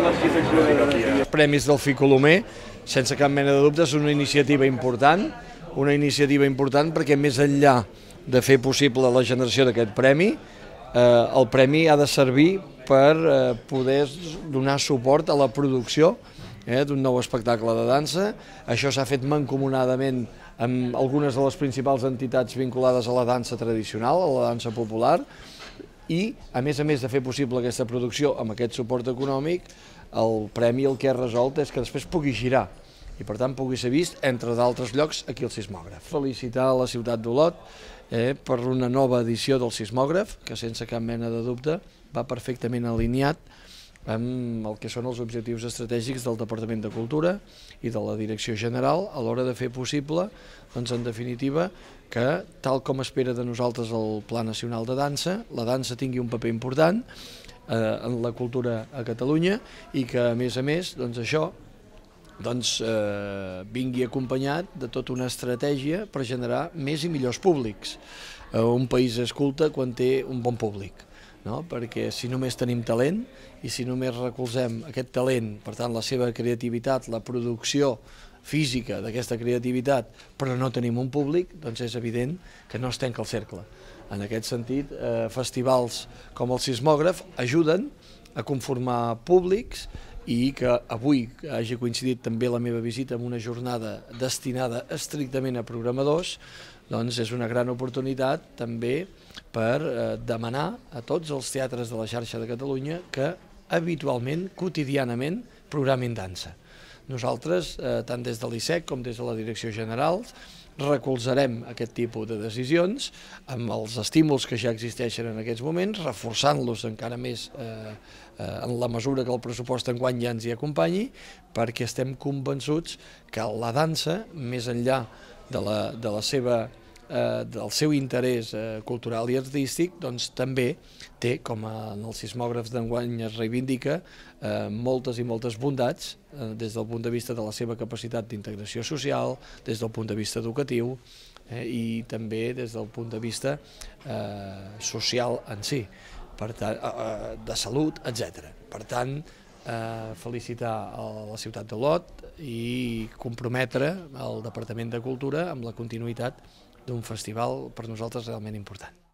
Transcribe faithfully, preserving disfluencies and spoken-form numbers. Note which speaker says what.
Speaker 1: Els Premis Delfí Colomer, sense cap mena de dubte, és una iniciativa important, una iniciativa important perquè més enllà de fer possible la generació d'aquest premi, eh, el premi ha de servir per eh, poder donar suport a la producció eh, d'un nou espectacle de dansa. Això s'ha fet mancomunadament amb algunes de les principals entitats vinculades a la dansa tradicional, a la dansa popular, i a més a més de fer possible aquesta producció amb aquest suport econòmic, el premi el que ha resolt és que després pugui girar i per tant pugui ser vist, entre d'altres llocs, aquí al Sismògraf. Felicitar la ciutat d'Olot eh, per una nova edició del Sismògraf, que sense cap mena de dubte va perfectament alineat amb el que són els objectius estratègics del Departament de Cultura i de la Direcció General a l'hora de fer possible, doncs, en definitiva, que, tal com espera de nosaltres el Pla Nacional de Dansa, la dansa tingui un paper important eh, en la cultura a Catalunya i que, a més a més, doncs, això doncs, eh, vingui acompanyat de tota una estratègia per generar més i millors públics. Eh, un país es culta quan té un bon públic, no? Perquè si només tenim talent i si només recolzem aquest talent, per tant la seva creativitat, la producció física d'aquesta creativitat, però no tenim un públic, doncs és evident que no es tanca el cercle. En aquest sentit, eh, festivals com el Sismògraf ajuden a conformar públics i que avui hagi coincidit també la meva visita amb una jornada destinada estrictament a programadors, doncs és una gran oportunitat també per eh, demanar a tots els teatres de la xarxa de Catalunya que habitualment, quotidianament, programin dansa. Nosaltres, eh, tant des de l'I S E C com des de la Direcció General, recolzarem aquest tipus de decisions amb els estímuls que ja existeixen en aquests moments, reforçant-los encara més eh, eh, en la mesura que el pressupost enguany ja ens hi acompanyi, perquè estem convençuts que la dansa, més enllà de la, de la seva Eh, del seu interès eh, cultural i artístic, doncs també té, com en els sismògrafs d'enguany es reivindica, eh, moltes i moltes bondats eh, des del punt de vista de la seva capacitat d'integració social, des del punt de vista educatiu eh, i també des del punt de vista eh, social en si, per tant, eh, de salut, etcètera. Per tant, eh, felicitar a la ciutat d'Olot i comprometre el Departament de Cultura amb la continuïtat d'un festival per nosaltres realment important.